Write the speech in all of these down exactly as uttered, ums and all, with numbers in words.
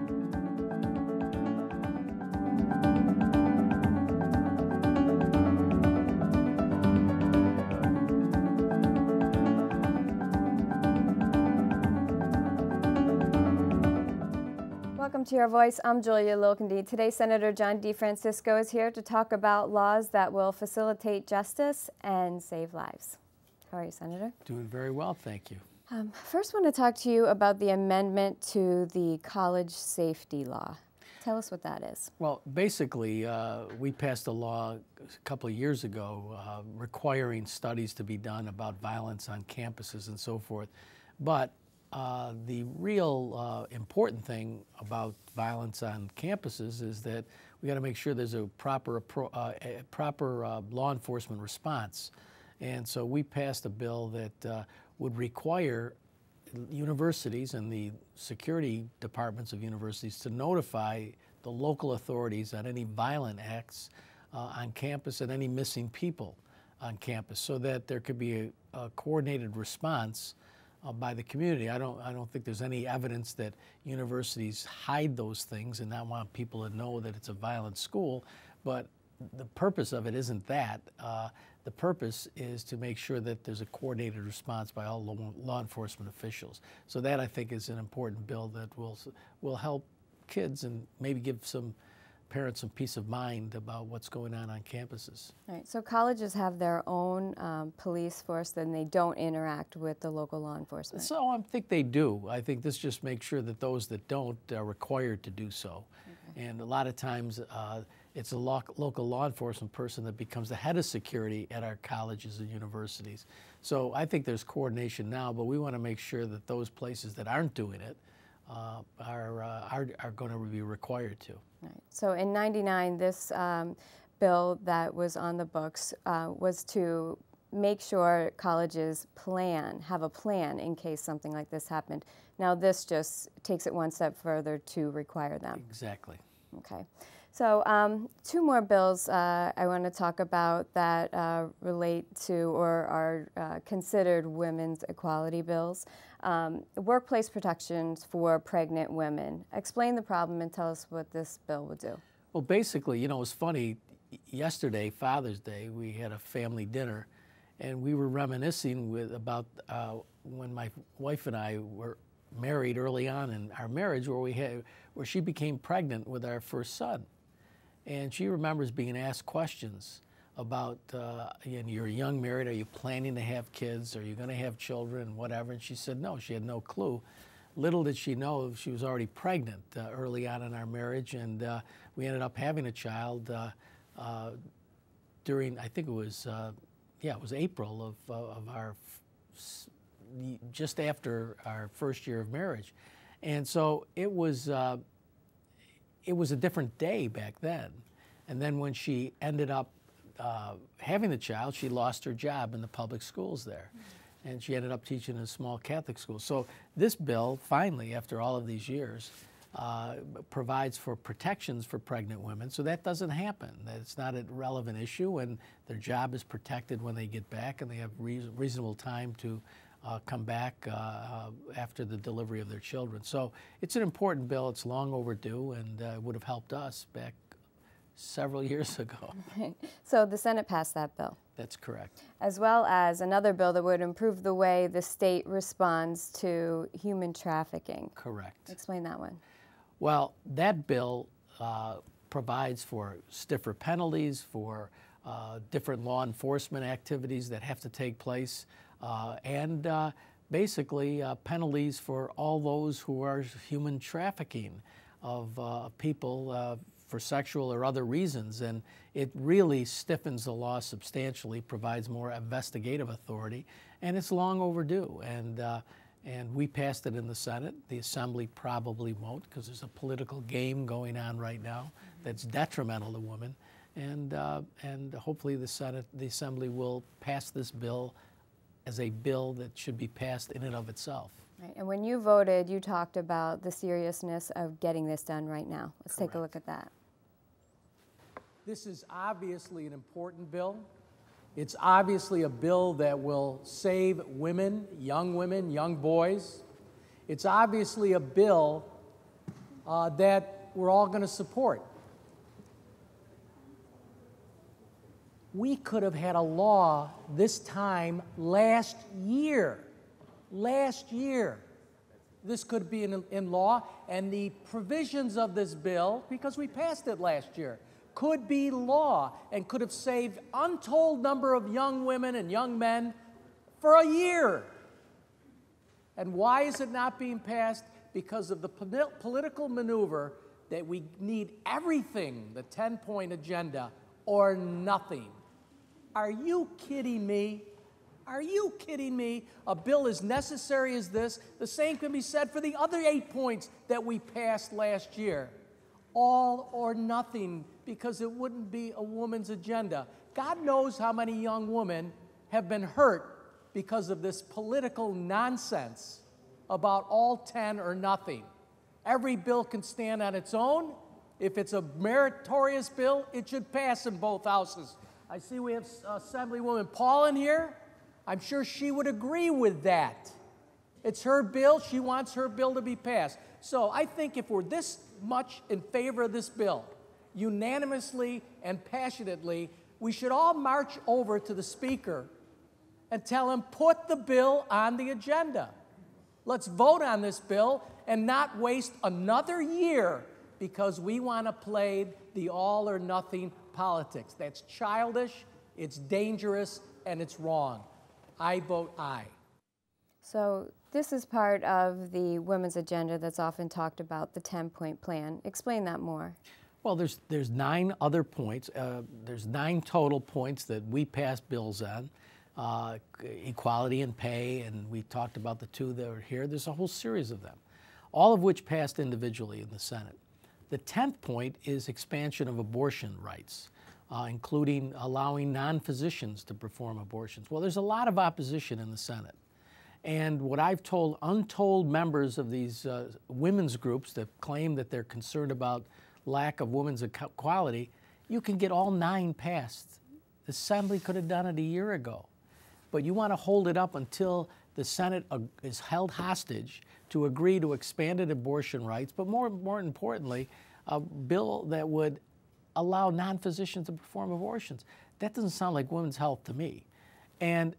Welcome to Your Voice. I'm Julia Lilkende. Today, Senator John DeFrancisco is here to talk about laws that will facilitate justice and save lives. How are you, Senator? Doing very well, thank you. Um, first, I want to talk to you about the amendment to the college safety law. Tell us what that is. Well, basically, uh, we passed a law a couple of years ago uh, requiring studies to be done about violence on campuses and so forth. But Uh, the real uh, important thing about violence on campuses is that we got to make sure there's a proper appro uh, a proper uh, law enforcement response. And so we passed a bill that uh, would require universities and the security departments of universities to notify the local authorities on any violent acts uh, on campus and any missing people on campus, so that there could be a, a coordinated response Uh, by the community. I don't, I don't think there's any evidence that universities hide those things and not want people to know that it's a violent school, but the purpose of it isn't that. Uh, the purpose is to make sure that there's a coordinated response by all law, law enforcement officials. So that, I think, is an important bill that will, will help kids and maybe give some parents some peace of mind about what's going on on campuses. All right, so colleges have their own um, police force, then they don't interact with the local law enforcement. So I think they do. I think this just makes sure that those that don't are required to do so. Okay. And a lot of times uh, it's a lo local law enforcement person that becomes the head of security at our colleges and universities. So I think there's coordination now, but we want to make sure that those places that aren't doing it uh, are, uh, are, are going to be required to. Right. So in ninety-nine, this um, bill that was on the books uh, was to make sure colleges plan, have a plan in case something like this happened. Now this just takes it one step further to require them. Exactly. Okay. So um, two more bills uh, I want to talk about that uh, relate to or are uh, considered women's equality bills. Um, workplace protections for pregnant women. Explain the problem and tell us what this bill would do. Well, basically, you know, it was funny. Yesterday, Father's Day, we had a family dinner, and we were reminiscing with about uh, when my wife and I were married early on in our marriage, where we had, where she became pregnant with our first son. And she remembers being asked questions about, uh, you know, you're young married, are you planning to have kids, are you going to have children, and whatever, and she said no, she had no clue. Little did she know she was already pregnant uh, early on in our marriage, and uh, we ended up having a child uh, uh, during, I think it was, uh, yeah, it was April of, uh, of our, just after our first year of marriage. And so it was, uh, it was a different day back then. And then when she ended up uh, having the child, she lost her job in the public schools there. Mm-hmm. And she ended up teaching in a small Catholic school. So this bill, finally, after all of these years, uh, provides for protections for pregnant women, so that doesn't happen. It's not a relevant issue, and their job is protected when they get back, and they have re reasonable time to Uh, come back uh, uh, after the delivery of their children. So it's an important bill. It's long overdue, and uh, would have helped us back several years ago. Okay. So the Senate passed that bill. That's correct. As well as another bill that would improve the way the state responds to human trafficking. Correct. Explain that one. Well, that bill uh, provides for stiffer penalties for uh, different law enforcement activities that have to take place. Uh, and uh, basically uh, penalties for all those who are human trafficking of uh, people uh, for sexual or other reasons. And it really stiffens the law substantially, provides more investigative authority, and it's long overdue. And, uh, and we passed it in the Senate. The Assembly probably won't, because there's a political game going on right now that's detrimental to women. And, uh, and hopefully the Senate, the Assembly will pass this bill as a bill that should be passed in and of itself. Right. And when you voted, you talked about the seriousness of getting this done right now. Let's Correct. take a look at that. This is obviously an important bill. It's obviously a bill that will save women, young women, young boys. It's obviously a bill uh, that we're all going to support. We could have had a law this time last year. Last year. This could be in, in law, and the provisions of this bill, because we passed it last year, could be law and could have saved untold number of young women and young men for a year. And why is it not being passed? Because of the political maneuver that we need everything, the ten-point agenda, or nothing. Are you kidding me? Are you kidding me? A bill as necessary as this, the same can be said for the other eight points that we passed last year. All or nothing, because it wouldn't be a woman's agenda. God knows how many young women have been hurt because of this political nonsense about all ten or nothing. Every bill can stand on its own. If it's a meritorious bill, it should pass in both houses. I see we have Assemblywoman Paul in here. I'm sure she would agree with that. It's her bill. She wants her bill to be passed. So I think if we're this much in favor of this bill, unanimously and passionately, we should all march over to the Speaker and tell him, put the bill on the agenda. Let's vote on this bill and not waste another year because we want to play the all or nothing politics. That's childish, it's dangerous, and it's wrong. I vote aye. So this is part of the women's agenda that's often talked about, the ten-point plan. Explain that more. Well, there's, there's nine other points. Uh, there's nine total points that we passed bills on. Uh, equality in pay, and we talked about the two that are here. There's a whole series of them, all of which passed individually in the Senate. The tenth point is expansion of abortion rights, uh, including allowing non-physicians to perform abortions. Well, there's a lot of opposition in the Senate. And what I've told untold members of these uh, women's groups that claim that they're concerned about lack of women's equality, you can get all nine passed. The Assembly could have done it a year ago. But you want to hold it up until the Senate uh, is held hostage to agree to expanded abortion rights, but more, more importantly, a bill that would allow non-physicians to perform abortions. That doesn't sound like women's health to me. And,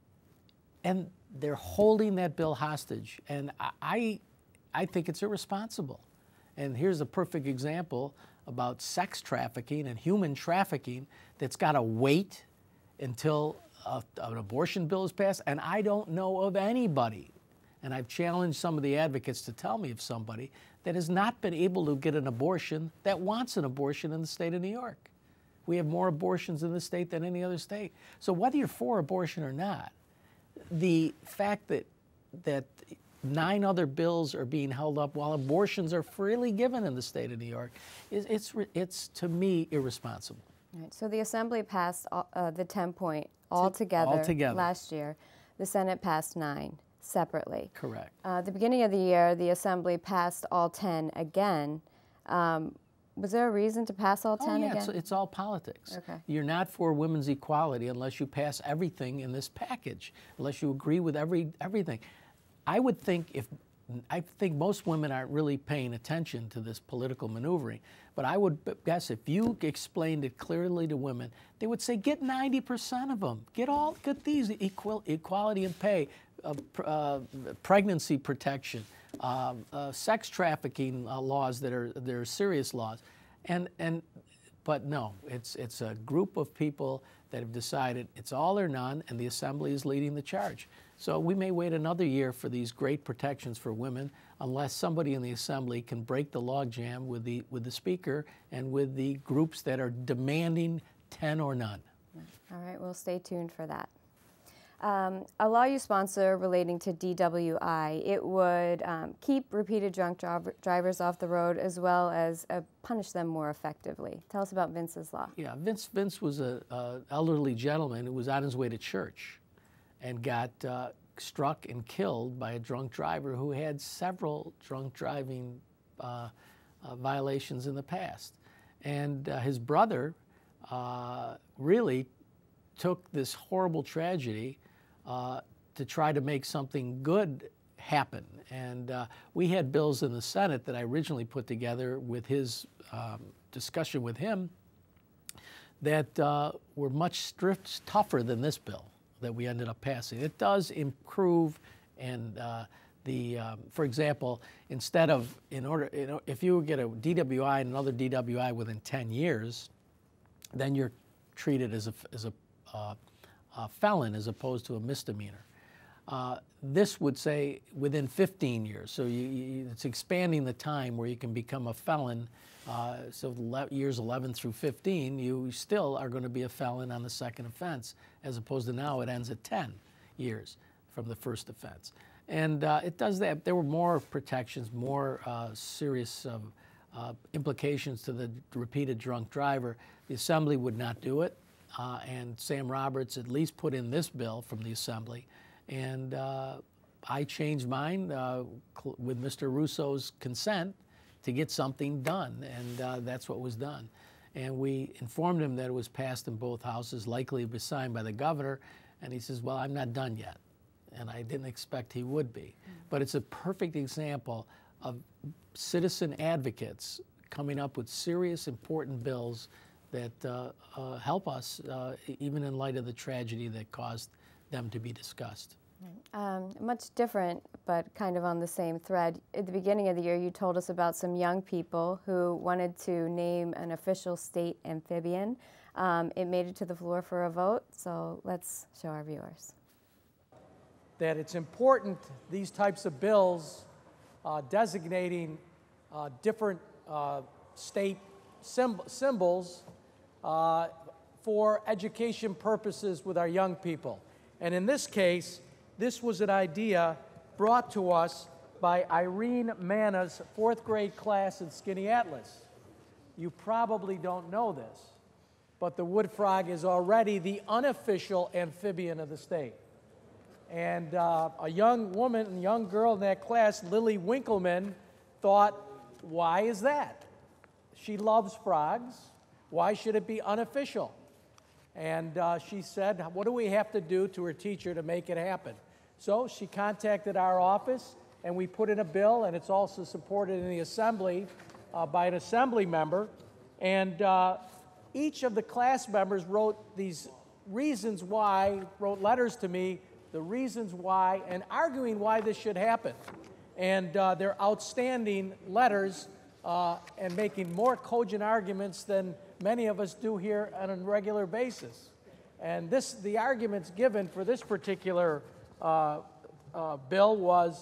and they're holding that bill hostage, and I, I think it's irresponsible. And here's a perfect example about sex trafficking and human trafficking that's got to wait until a, an abortion bill is passed, and I don't know of anybody, and I've challenged some of the advocates to tell me of somebody that has not been able to get an abortion that wants an abortion in the state of New York. We have more abortions in this state than any other state. So whether you're for abortion or not, the fact that that nine other bills are being held up while abortions are freely given in the state of New York, is it's, it's to me, irresponsible. Right, so the Assembly passed uh, the ten-point altogether, altogether last year. The Senate passed nine separately. Correct. Uh, at the beginning of the year, the Assembly passed all ten again. Um, was there a reason to pass all ten oh, yeah, again? It's, it's all politics. Okay. You're not for women's equality unless you pass everything in this package, unless you agree with every everything. I would think if, I think most women aren't really paying attention to this political maneuvering, but I would guess if you explained it clearly to women, they would say, get ninety percent of them. Get all, get these, equal, equality in pay, uh, uh, pregnancy protection, uh, uh, sex trafficking uh, laws that are, that are serious laws. And, and, but no, it's, it's a group of people that have decided it's all or none, and the Assembly is leading the charge. So we may wait another year for these great protections for women unless somebody in the Assembly can break the logjam with the, with the Speaker and with the groups that are demanding ten or none. All right, we'll stay tuned for that. Um, a law you sponsor relating to D W I, it would um, keep repeated drunk dri drivers off the road as well as uh, punish them more effectively. Tell us about Vince's law. Yeah, Vince, Vince was an elderly gentleman who was on his way to church and got uh, struck and killed by a drunk driver who had several drunk driving uh, uh, violations in the past. And uh, his brother uh, really took this horrible tragedy uh, to try to make something good happen. And uh, we had bills in the Senate that I originally put together with his um, discussion with him that uh, were much strict, tougher than this bill that we ended up passing. It does improve, and uh, the, um, for example, instead of, in order, you know, if you get a D W I and another D W I within ten years, then you're treated as a, as a, uh, a felon as opposed to a misdemeanor. Uh, this would say within fifteen years, so you, you, it's expanding the time where you can become a felon. Uh, so years eleven through fifteen, you still are going to be a felon on the second offense, as opposed to now it ends at ten years from the first offense. And uh, it does that. There were more protections, more uh, serious uh, uh, implications to the repeated drunk driver. The Assembly would not do it, uh, and Sam Roberts at least put in this bill from the Assembly. And uh, I changed mine uh, with Mister Russo's consent to get something done, and uh, that's what was done. And we informed him that it was passed in both houses, likely to be signed by the governor, and he says, well, I'm not done yet. And I didn't expect he would be. Mm-hmm. But it's a perfect example of citizen advocates coming up with serious, important bills that uh, uh, help us, uh, even in light of the tragedy that caused them to be discussed. Um, much different, but kind of on the same thread. At the beginning of the year, you told us about some young people who wanted to name an official state amphibian. Um, it made it to the floor for a vote, so let's show our viewers. That it's important, these types of bills uh, designating uh, different uh, state symb symbols uh, for education purposes with our young people. And in this case, this was an idea brought to us by Irene Manna's fourth grade class in Skaneateles. You probably don't know this, but the woodfrog is already the unofficial amphibian of the state. And uh, a young woman, a young girl in that class, Lily Winkleman, thought, why is that? She loves frogs. Why should it be unofficial? And uh, she said, what do we have to do to her teacher to make it happen? So she contacted our office, and we put in a bill, and it's also supported in the Assembly uh, by an Assembly member. And uh, each of the class members wrote these reasons why, wrote letters to me, the reasons why, and arguing why this should happen. And uh, they're outstanding letters uh, and making more cogent arguments than many of us do here on a regular basis. And this, the arguments given for this particular uh, uh, bill was,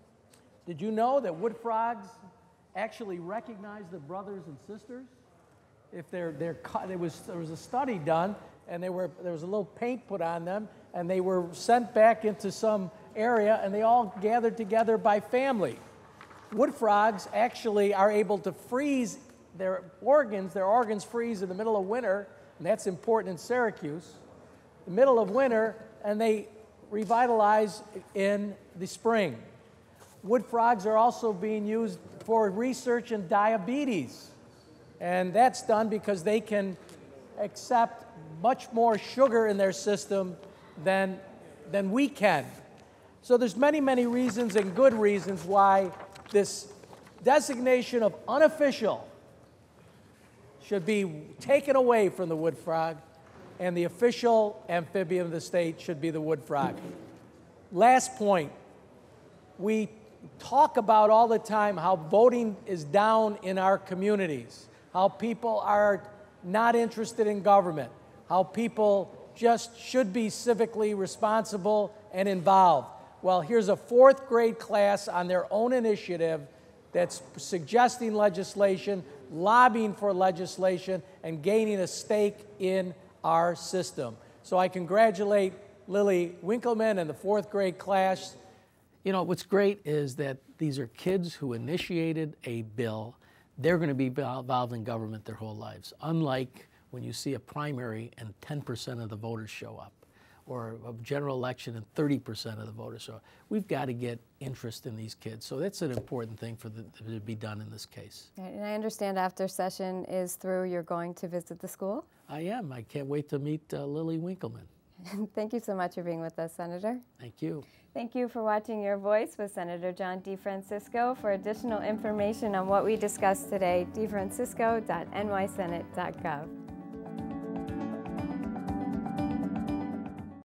did you know that wood frogs actually recognize their brothers and sisters? If they're, they're cut, there was, there was a study done, and they were, there was a little paint put on them, and they were sent back into some area, and they all gathered together by family. Wood frogs actually are able to freeze their organs, their organs freeze in the middle of winter, and that's important in Syracuse, the middle of winter, and they revitalize in the spring. Wood frogs are also being used for research in diabetes, and that's done because they can accept much more sugar in their system than, than we can. So there's many, many reasons and good reasons why this designation of unofficial should be taken away from the wood frog, and the official amphibian of the state should be the wood frog. Last point, we talk about all the time how voting is down in our communities, how people are not interested in government, how people just should be civically responsible and involved. Well, here's a fourth grade class on their own initiative that's suggesting legislation, lobbying for legislation, and gaining a stake in our system. So I congratulate Lily Winkleman and the fourth grade class. You know, what's great is that these are kids who initiated a bill. They're going to be involved in government their whole lives, unlike when you see a primary and ten percent of the voters show up, or a general election and thirty percent of the voters show up. We've got to get interest in these kids. So that's an important thing for the, to be done in this case. Right, and I understand after session is through, you're going to visit the school? I am. I can't wait to meet uh, Lily Winkleman. Thank you so much for being with us, Senator. Thank you. Thank you for watching Your Voice with Senator John DeFrancisco. For additional information on what we discussed today, defrancisco dot n y senate dot gov.